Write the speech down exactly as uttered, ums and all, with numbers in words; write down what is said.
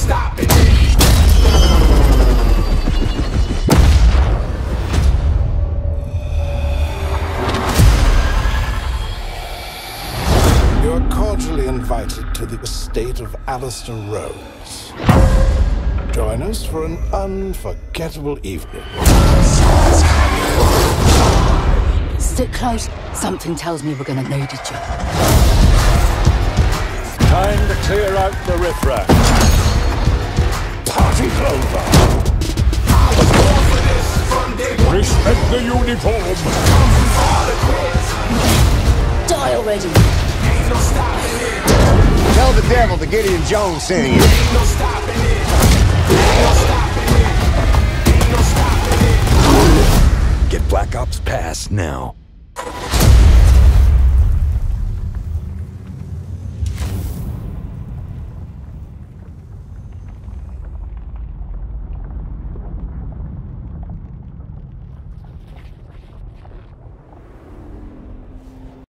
stopping it. You're cordially invited to the estate of Alistair Rose. Join us for an unforgettable evening. Stick close. Something tells me we're gonna need each other. Time to clear out the riffraff. Party Clover! I was born for this from day one. Respect the uniform. Die already. Ain't no stopping it. Tell the devil that Gideon Jones sent you. Ain't no stopping it. Ain't no stopping it. Ain't no stopping it. Get Black Ops Pass now.